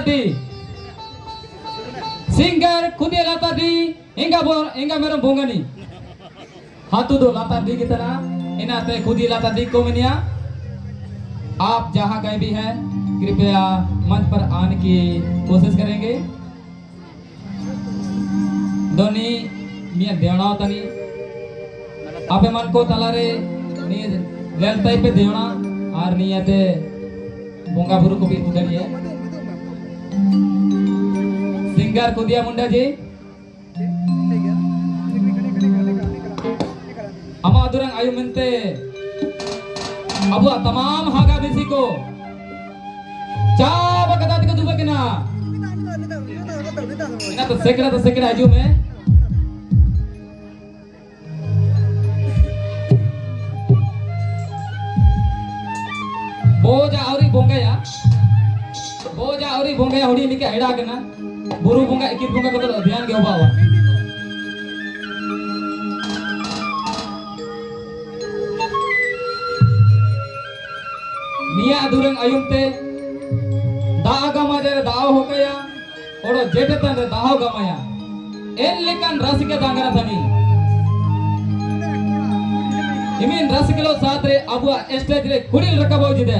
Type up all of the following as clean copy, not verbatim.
di singer kudia latar di enggak meron bongani hatu do latar di kita ना इनाते खुदी लाता दी को मनिया आप जहां कहीं भी हैं कृपया मंच पर आने की कोशिश करेंगे दोनी मिया देवना तनी आपे मन को तलारे नी लेलताई पे देवना और नियते बोंगा बुरु को भी उधरिए सिंगर कुदिया मुंडा जी अमा दुरंग आयु मिनते अबुआ तमाम हागा बिसी को चाव कदा दिको दुबे केना इना तो सेकड़ा आजू में बोजा औरी बोंगया हुडी निके हेडा केना बुरु बोंगा एकिर बोंगा को ध्यान के होबावा निया दुरंग आयुमते दाह गमा जरे दाव हो गया ओडो जेटे तन दाव गमाया एन लेकन रस के दांगरा तनी इमिन रस किलो साथ रे अबुआ स्टेज रे कुड़िल रकबो जिदे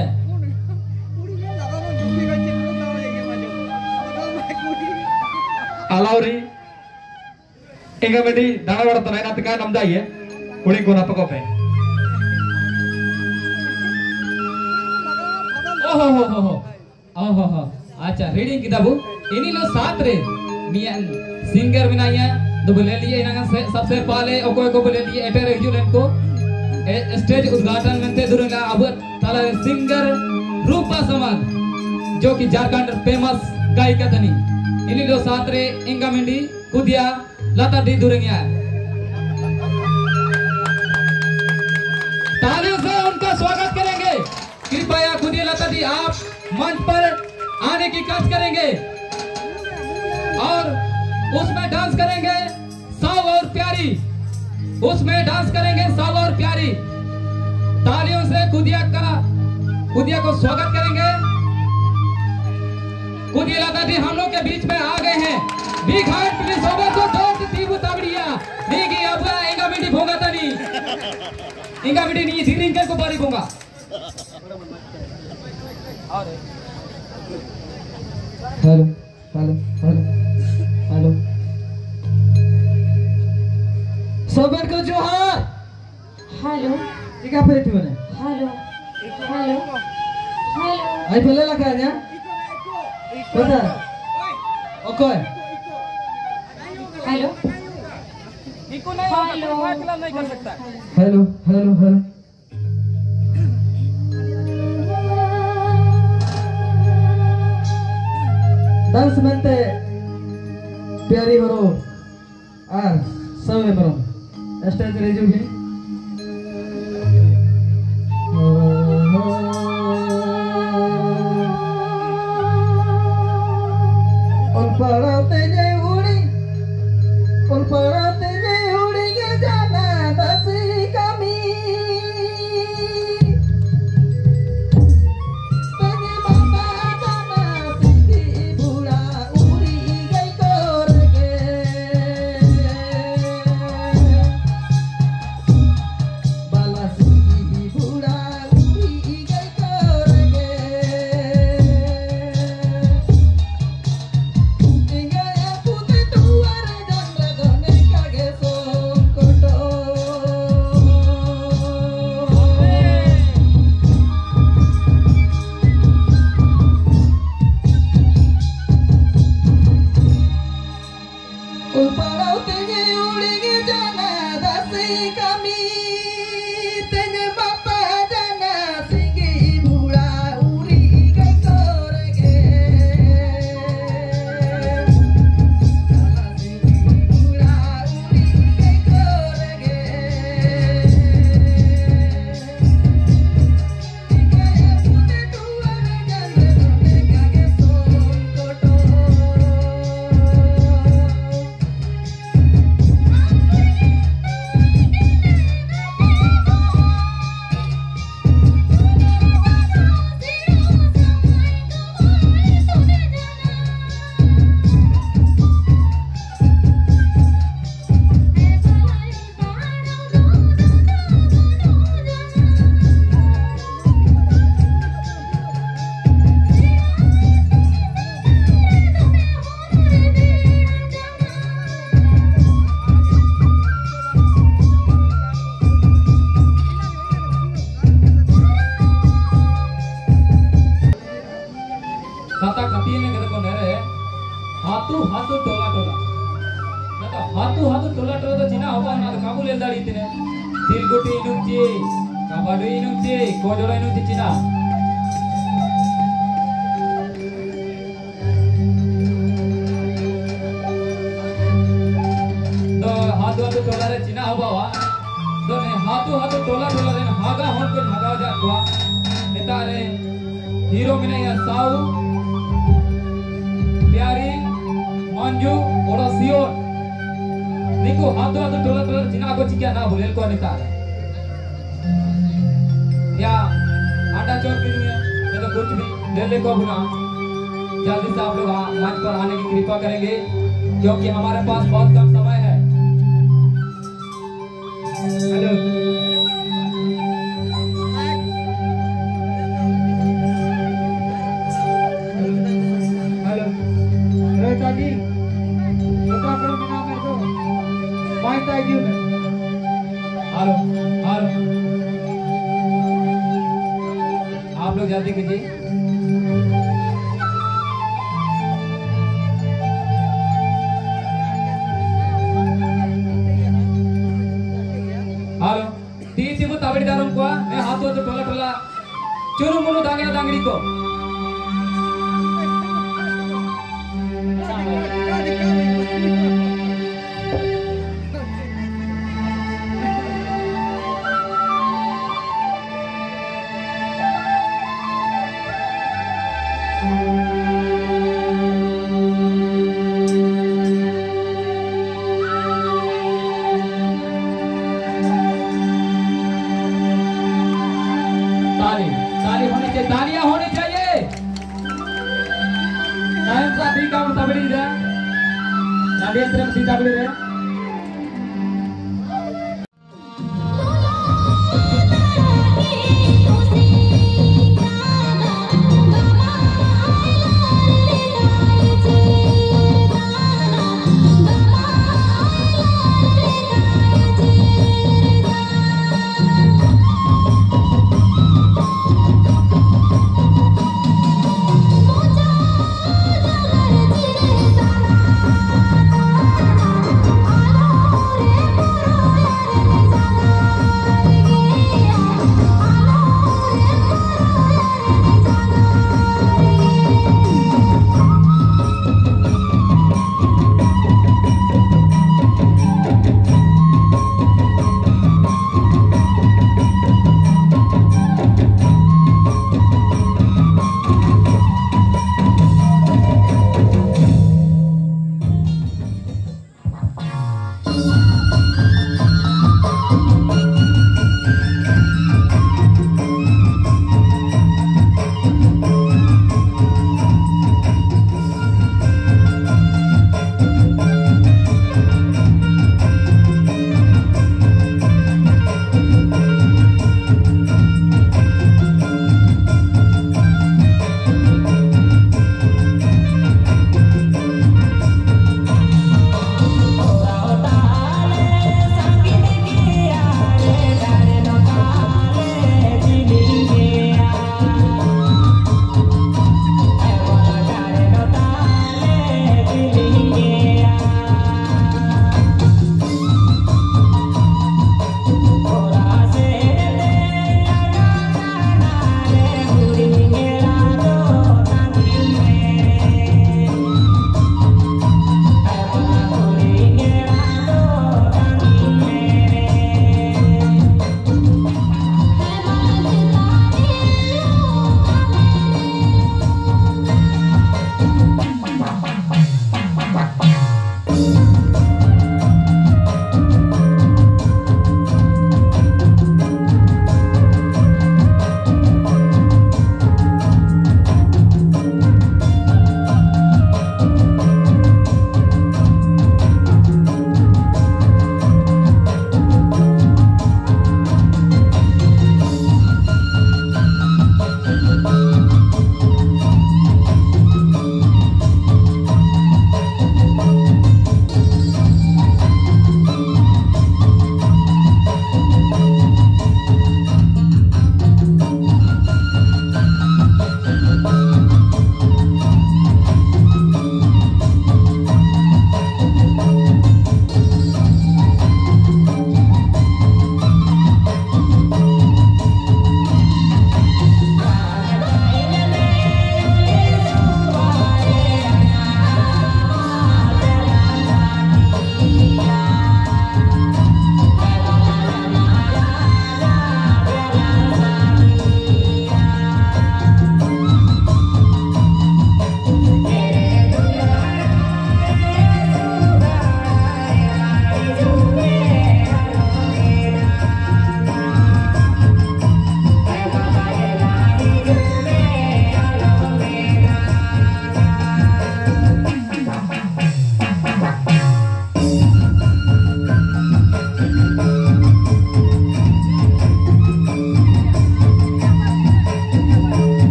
अलावरी इंगा बेटी दाना बड़ा तो ना तका नमदा ये कुड़ी को ना पको पे ओहो अच्छा रीडिंग किताबु इनी लो साथ रे मियां सिंगर बिनाया दो बोले लिए इना सबसे पहले ओको को बोले लिए एटर रेजुलेंट को स्टेज उद्घाटन करते दुरंगा अब ताला सिंगर रूपा समाज जो कि झारखंड फेमस गायिका तनी इनी लो साथ रे इंगा मिंडी कुदिया लता दी दुरंगिया तालियों से उनका स्वागत करेंगे कृपया खुदी लता दी आप मंच पर आने की काज करेंगे और उसमें डांस करेंगे साव और प्यारी तालियों से खुदिया को स्वागत करेंगे खुदी लता दी हम लोग के बीच में आ गए हैं बिग हार्ट प्लीज ओवर को दो तीबू ताबड़िया नीगी अब इंगा मिडी भोगा तनी इंगा मिडी नी सिरिंग को बारी भोगा हेलो सोबर को जोहार हेलो ठीक है फिर तुमने हेलो आई बोले लगा ना पता ओके हेलो इको नहीं कलाम नहीं कर सकता हेलो डांस बनते प्यारी बरो सब बरो स्टेज रेजू भी तीन ने को नरे हाथू हाथू टोला टोला ना हाथू हाथू टोला टोला तो चिना होबा ना काबू ले दाड़ी तिने तिलगुटी इनुची काबाडू इनुची कोजोला इनुची चिना तो हाथू हाथू टोला रे चिना होबा वा तो ने हाथू हाथू टोला टोला रे हागा होन को भागा जा को नेता रे हीरो मिने या साऊ प्यारी मंजू और सियोन निको हाथो हाथो टोला टोला चिना को चिकिया ना बोलेल को नेता या आटा चोर की दुनिया ये तो कुछ भी ले ले को बुना जल्दी से आप लोग मंच पर आने की कृपा करेंगे क्योंकि हमारे पास बहुत कम समय है। हेलो जी छोटा करो बिना मेरे को माइक आई क्यों हेलो हेलो आप लोग जल्दी कीजिए। हेलो तीन चिबु ताबड़ी दारुम को ने हाथों तो टोला टोला चुनु मुनु दांगे दांगड़ी को तालियां होनी चाहिए। टाइम सा ठीक काम तबड़ी दे नाडियन तरफ सीधा बड़ी रे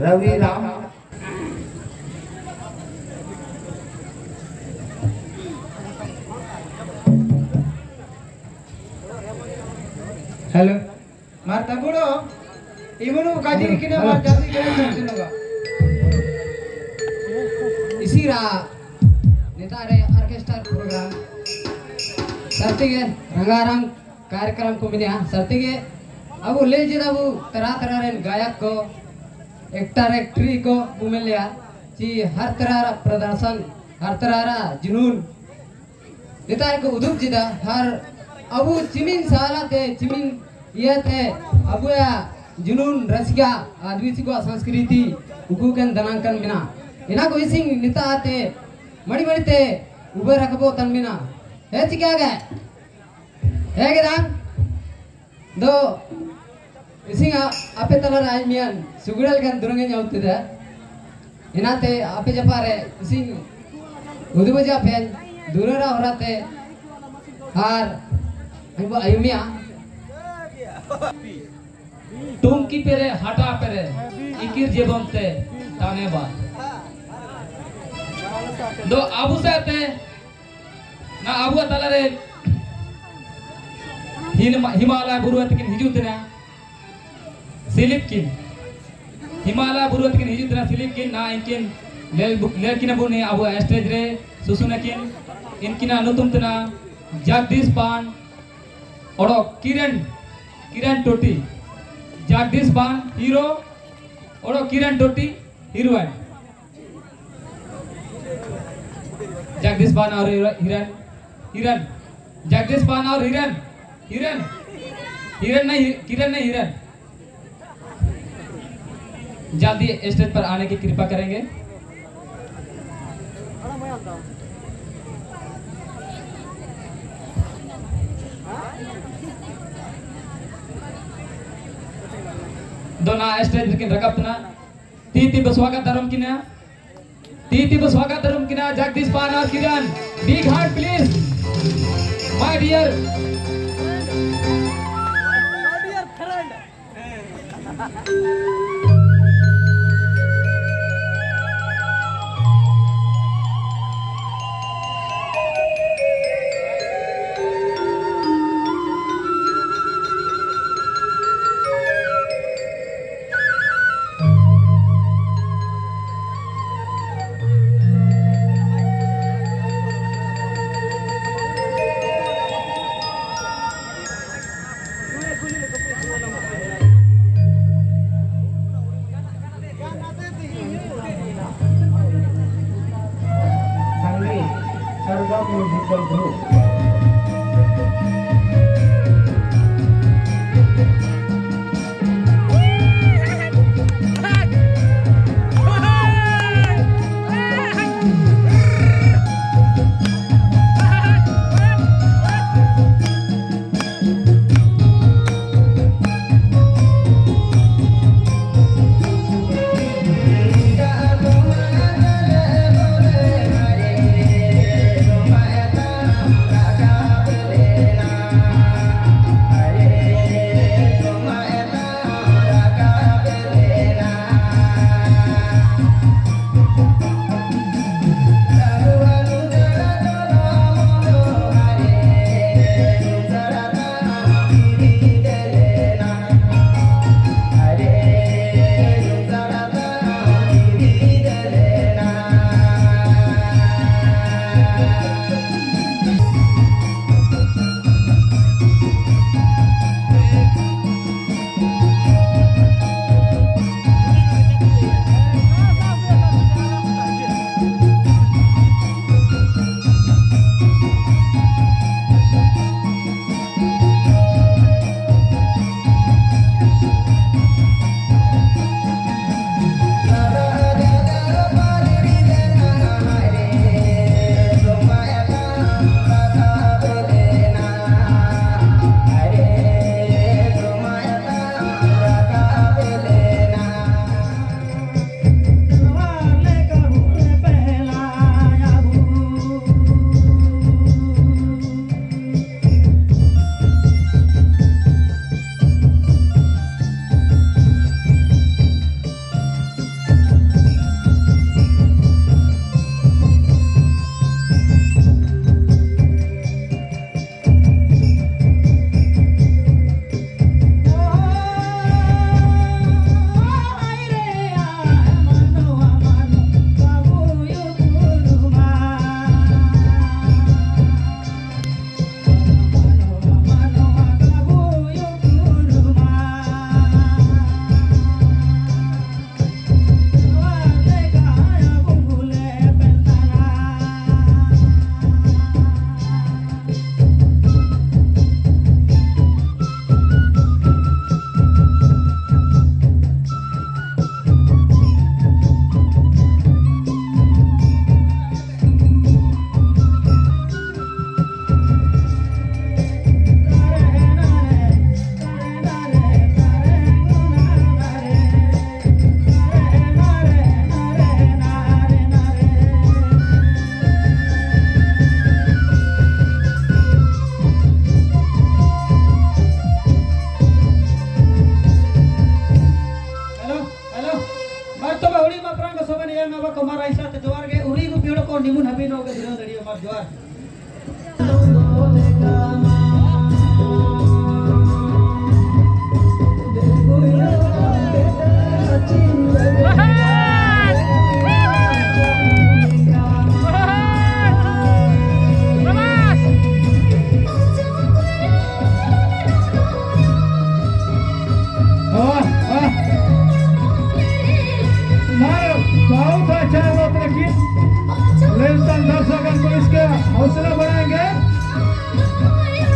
रवि राम हेलो मार तबुड़ो इवनु काजी किने मार जाती के सुनोगा इसी रा नेता रे ऑर्केस्ट्रा प्रोग्राम सर्तिगे रंगारंग कार्यक्रम को मिले सर्तिगे अब ले जरा वो तरह तरह रे गायक को एक्टर एक्ट्री को मिले जी हर तरह रा प्रदर्शन हर तरह रा जुनून नेता को उदुप जिदा हर अब चिमिन साला थे चिमिन ये थे अब या जुनून रसिया आदिवासी को संस्कृति हुकूकन दनांकन बिना इना को इसी नेता आते मड़ी मड़ी ते उबर रखबो तन बिना है चिका गए है के दान दो इसी आपे तलर आई मियन सुगुड़ल kan दुरंगे जाउते दा इनाते आपे जपारे इसी उदुबजा फेन दुररा होराते हार इबो आयुमिया टुमकी पेरे हटा पेरे इकिर जेबमते ताने बा दो आबू साते ना आबू तलरे हिमालय बुरुवत किन हिजुतना सिलिप किन हिमालय बुरुवत किन हिजुतना सिलिप किन ना इनकिन लेल किन बुने आबू स्टेज रे सुसुना किन इनकिना नुतुमतना जगदीश पान और किरण टोटी जगदीश पान हीरो और किरण टोटी हीरोइन जगदीश पान और हिरन जगदीश पान और हिरन नहीं किरण नहीं हिरन जल्दी स्टेज पर आने की कृपा करेंगे। दोना स्टेज किन रकपना तीती बसवागा धर्म किना तीती बसवागा धर्म किना जगदीश पान और Kiran big heart please my dear friend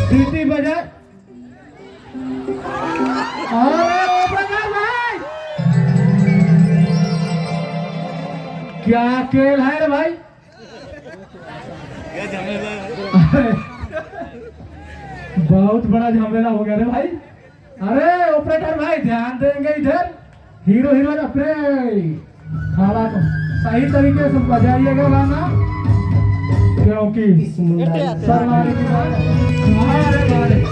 सीटी बजा। अरे बजा भाई, क्या खेल है रे भाई? बहुत बड़ा झमेला हो गया रे भाई। अरे ऑपरेटर भाई ध्यान देंगे इधर, हीरो हीरोइन अपने खाला को सही तरीके से बजाइएगा गाना, क्योंकि सरमाने की बात हमारे बारे।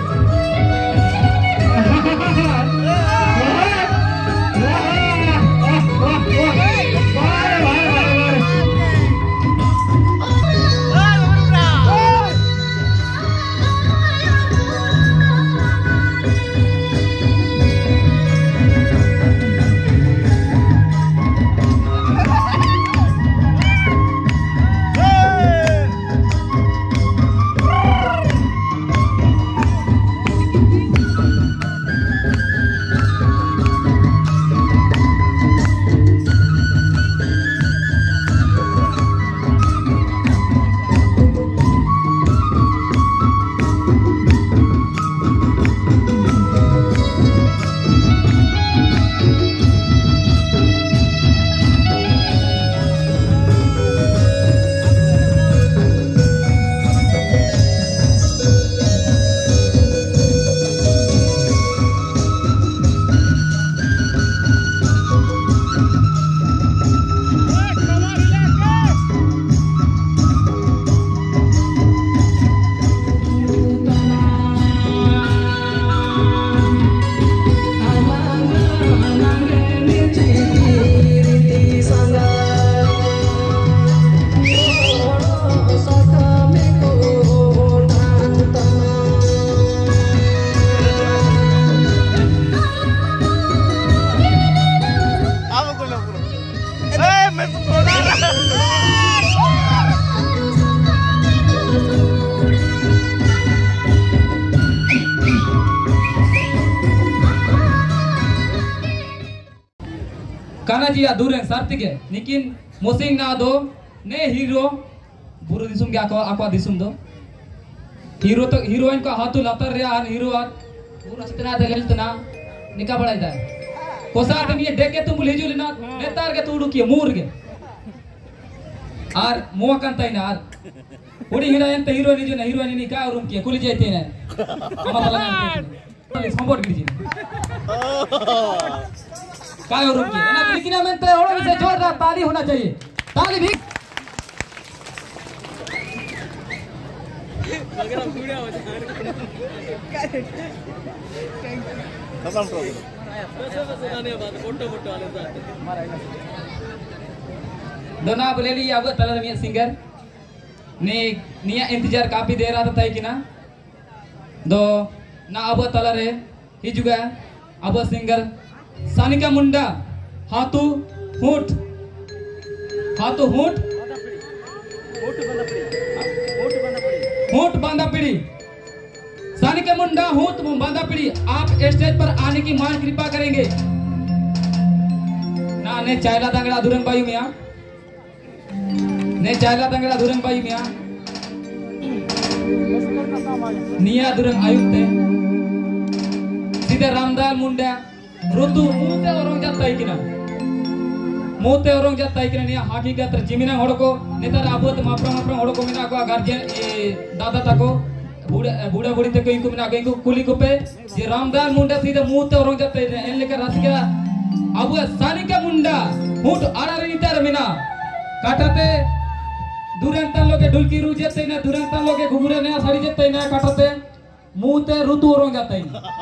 काना जी अधूरे सार्थिक है लेकिन मोसिंग ना दो ने हीरो बुरु दिसुम के आको दिसुम दो हीरो तो हीरोइन को हाथु लतर रे आन हीरो आन पूरा सितना दे लेतना निका बड़ाई दा कोसा तम ये देखे तुम लेजु लेना नेतार के तुडु के मूर के आर मोह कंता ना आर ओडी हिरायन त हीरो निजु ना हीरोइन नि का रूम के कुली जेते ना अमा लगा संबोट गिजी काय रूम के ना लेकिन मैं तो और से जोरदार ताली होना चाहिए ताली भी दोना बोले ली अब तला मिया सिंगर ने निया इंतजार काफी देर आता था कि ना दो ना अब तला रे हिजुगा अब सिंगर सानिका मुंडा हाथू हूट बांधा पीड़ी सानिका मुंडा हूट बांधा पीड़ी आप स्टेज पर आने की मान कृपा करेंगे ना ने चायला दंगड़ा धुरन बायु मिया ने चायला दंगड़ा धुरन बायु मिया निया धुरन आयुक्त सीधे रामदाल मुंडा ऋतु मुते औरंग जाता है कि ना मुते औरंग जाता है कि ना हकीकत जिमिना होड़ को नेतार आबत मापरा होड़ को मिना को गार्जियन दादा ताको बूढ़ा बूढ़ी तक इनको मिना को इनको कुली को पे ये रामदाल मुंडा सीधे मुते औरंग जाता है इन लेकर रासिका अब सानिका मुंडा हुट आरारे नितार मिना काटाते दुरंता लोगे ढुलकी रू जाते ना दुरंता लोगे घुघुरे नया साड़ी जाते ना काटाते मुते ऋतु औरंग जाता है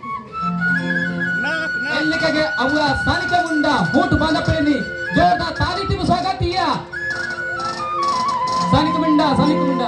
के अबुआ सानिका मुंडा हूट बांधा पड़ेनी जोरदार ताली टीम स्वागत किया सानिका मुंडा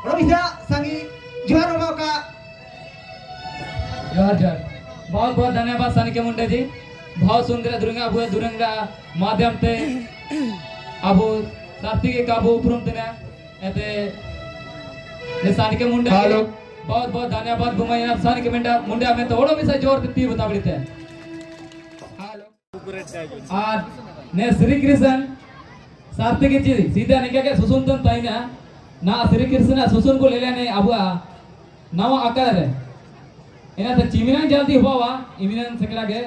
orang bisa sangi juara mau ka जोहार जोहार बहुत बहुत धन्यवाद सानी के मुंडे जी बहुत सुंदर दुरंगा अबू दुरंगा माध्यम ते अबू साथी के काबू उपरुम तेना एते ने सानी के मुंडे हेलो बहुत बहुत धन्यवाद घुमाइना सानी के मुंडे में तो ओड़ो में से जोर देती बता बड़ते हेलो आज ने श्री कृष्ण साथी की चीज सीधा निके के सुसुन तन ताइना ना श्री कृष्ण सुसुन को ले लेने अबू नवा आकार है इना तो चिमिना जल्दी हुआ वा इमिना सकला के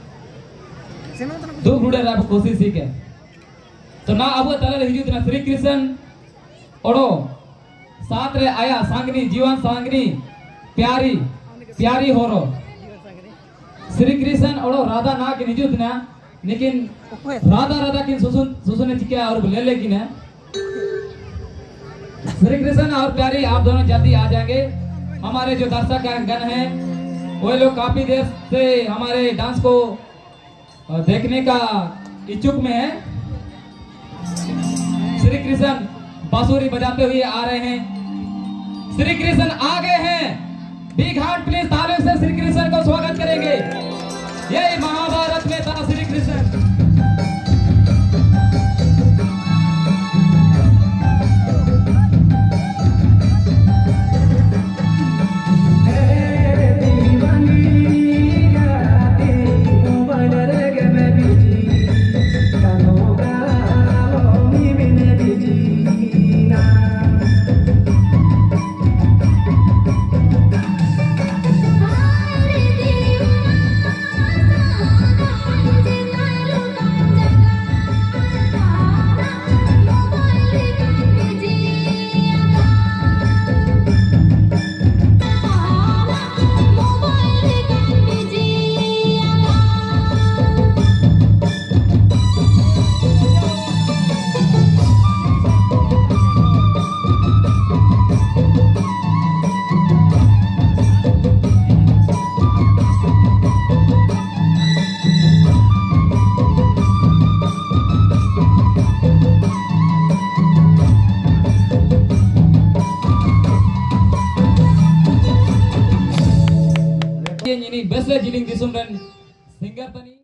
दो गुड़े राब कोशिश ही के तो ना अब तले हिजू तना श्री कृष्ण ओडो साथ रे आया सांगनी जीवन सांगनी प्यारी प्यारी होरो श्री कृष्ण ओडो राधा ना के हिजू तना लेकिन राधा राधा किन सुसुन सुसुन चिके और ले ले किने श्री कृष्ण और प्यारी आप दोनों जल्दी आ जाएंगे हमारे जो दर्शक गण हैं वो लोग काफी देर से हमारे डांस को देखने का इच्छुक में है श्री कृष्ण बांसुरी बजाते हुए आ रहे हैं श्री कृष्ण आ गए हैं बिग हार्ट प्लीज तालियों से श्री कृष्ण को स्वागत करेंगे यही महाभारत में था Shri Krishna ini best jiling disum dan singer tani